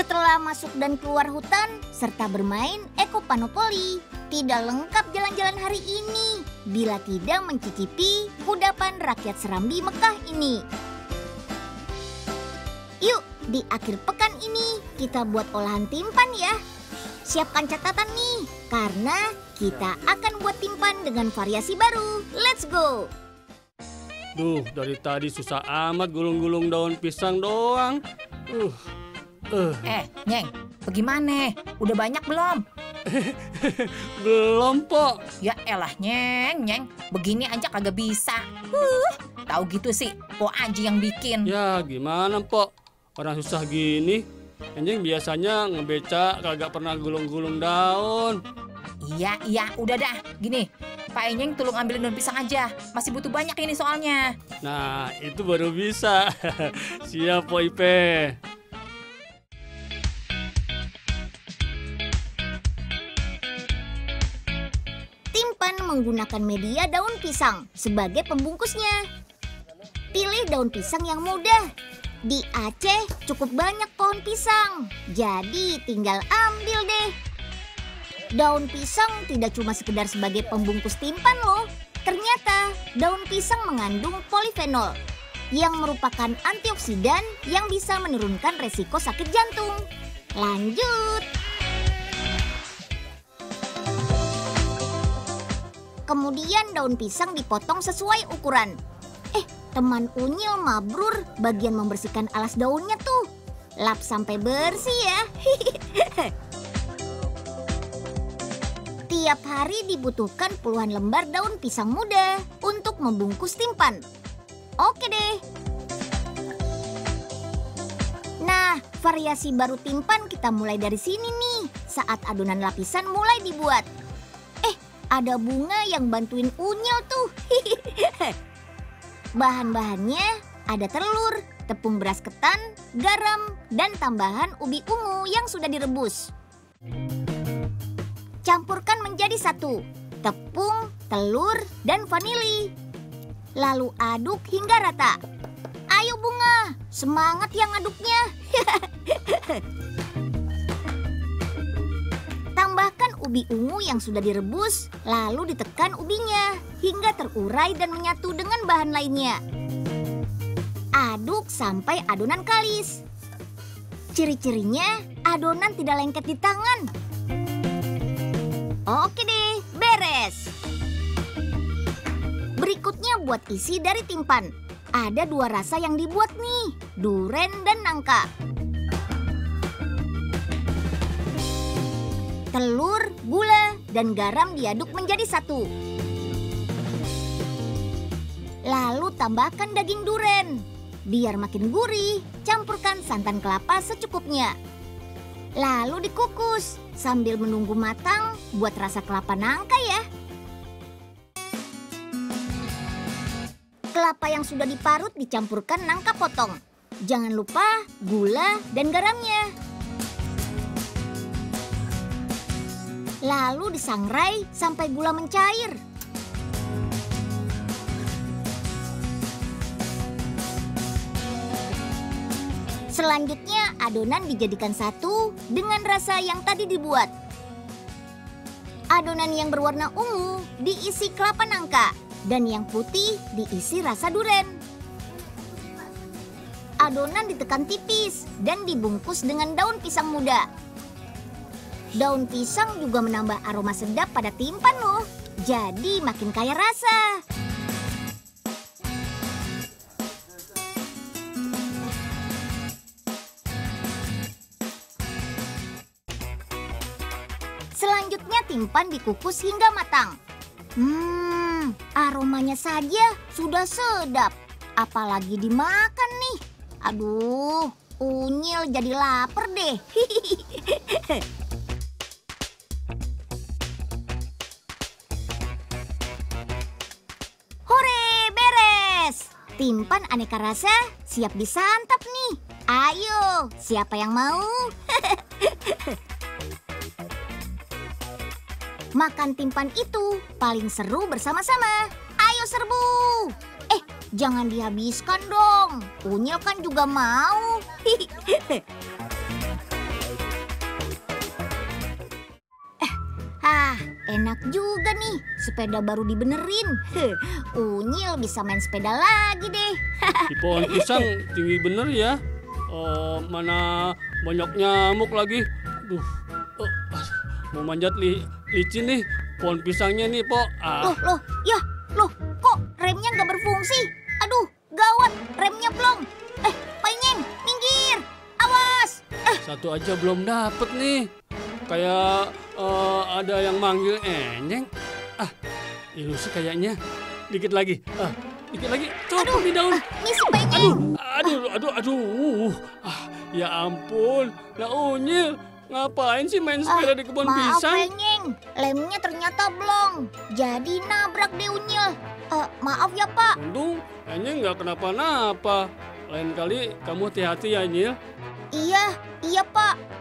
Setelah masuk dan keluar hutan, serta bermain ekopanopoli, tidak lengkap jalan-jalan hari ini bila tidak mencicipi kudapan rakyat Serambi Mekah ini. Yuk, di akhir pekan ini kita buat olahan timpan ya. Siapkan catatan nih, karena kita akan buat timpan dengan variasi baru. Let's go! Duh, dari tadi susah amat gulung-gulung daun pisang doang. Nyeng, bagaimana? Udah banyak belum? Belum, Pok. Ya elah, Nyeng. Begini aja kagak bisa. Tahu gitu sih, Po aja yang bikin. Ya, gimana, Pok? Orang susah gini. Enjeng biasanya ngebeca kagak pernah gulung-gulung daun. Iya, udah dah. Gini, Pak Enyeng tolong ambilin daun pisang aja. Masih butuh banyak ini soalnya. Nah, itu baru bisa. Siap, Po Ipe. Timpan menggunakan media daun pisang sebagai pembungkusnya. Pilih daun pisang yang muda. Di Aceh cukup banyak pohon pisang, jadi tinggal ambil deh. Daun pisang tidak cuma sekedar sebagai pembungkus timpan loh. Ternyata daun pisang mengandung polifenol yang merupakan antioksidan yang bisa menurunkan resiko sakit jantung. Lanjut. Kemudian daun pisang dipotong sesuai ukuran. Teman Unyil mabrur bagian membersihkan alas daunnya tuh. Lap sampai bersih ya. Tiap hari dibutuhkan puluhan lembar daun pisang muda untuk membungkus timpan. Oke deh. Nah, variasi baru timpan kita mulai dari sini nih. Saat adonan lapisan mulai dibuat. Ada bunga yang bantuin Unyil tuh. Bahan-bahannya ada telur, tepung beras ketan, garam, dan tambahan ubi ungu yang sudah direbus. Campurkan menjadi satu, tepung, telur, dan vanili. Lalu aduk hingga rata. Ayo Bunga, semangat yang aduknya. Tambahkan ubi ungu yang sudah direbus, lalu ditekan ubinya hingga terurai dan menyatu dengan bahan lainnya. Aduk sampai adonan kalis. Ciri-cirinya adonan tidak lengket di tangan. Oke deh, beres. Berikutnya buat isi dari timpan. Ada dua rasa yang dibuat nih, duren dan nangka. Telur, gula, dan garam diaduk menjadi satu. Lalu tambahkan daging duren. Biar makin gurih, campurkan santan kelapa secukupnya. Lalu dikukus sambil menunggu matang buat rasa kelapa nangka ya. Kelapa yang sudah diparut dicampurkan nangka potong. Jangan lupa gula dan garamnya. Lalu disangrai sampai gula mencair. Selanjutnya adonan dijadikan satu dengan rasa yang tadi dibuat. Adonan yang berwarna ungu diisi kelapa nangka dan yang putih diisi rasa duren. Adonan ditekan tipis dan dibungkus dengan daun pisang muda. Daun pisang juga menambah aroma sedap pada timpan loh. Jadi makin kaya rasa. Selanjutnya timpan dikukus hingga matang. Aromanya saja sudah sedap. Apalagi dimakan nih. Aduh, Unyil jadi lapar deh. Timpan aneka rasa siap disantap nih. Ayo, siapa yang mau? Makan timpan itu paling seru bersama-sama. Ayo serbu. Jangan dihabiskan dong. Unyil kan juga mau. enak juga nih. Sepeda baru dibenerin. Unyil bisa main sepeda lagi deh. Di pohon pisang tinggi bener ya. Mana banyak nyamuk lagi. Duh, mau manjat licin nih pohon pisangnya nih, Po. Loh, kok remnya nggak berfungsi? Aduh, gawat, remnya blong. Pak Inyeng, minggir, awas. Satu aja belum dapet nih. Kayak ada yang manggil Enyeng. Ilusi kayaknya. Dikit lagi. Dikit lagi. Copot di daun. Misi Pak Inyeng. Aduh. Ya ampun. Nah Unyil, ngapain sih main sepeda di kebun Maaf Pak pisang? Inyeng, lemnya ternyata blong. Jadi nabrak deh Unyil. Maaf ya Pak. Untung Enyeng nggak kenapa-napa. Lain kali kamu hati-hati ya, Nyil. Iya Pak.